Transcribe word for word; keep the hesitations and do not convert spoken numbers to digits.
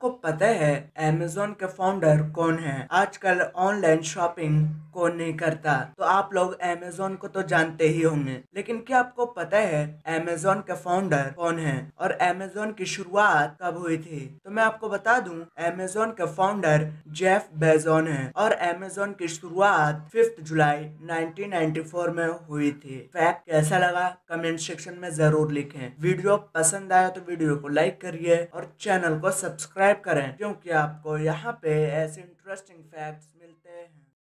आपको पता है अमेज़न के फाउंडर कौन है? आजकल ऑनलाइन शॉपिंग कौन नहीं करता? तो आप लोग अमेज़न को तो जानते ही होंगे, लेकिन क्या आपको पता है अमेज़न के फाउंडर कौन है और अमेज़न की शुरुआत कब हुई थी? तो मैं आपको बता दूं, अमेज़न के फाउंडर जेफ बेजोस हैं और अमेज़न की शुरुआत fifth July nineteen ninety four में हुई थी। फैक्ट कैसा लगा कमेंट सेक्शन में जरूर लिखें। वीडियो पसंद आया तो वीडियो को लाइक करिए और चैनल को सब्सक्राइब करें, क्योंकि आपको यहाँ पे ऐसे इंटरेस्टिंग फैक्ट्स मिलते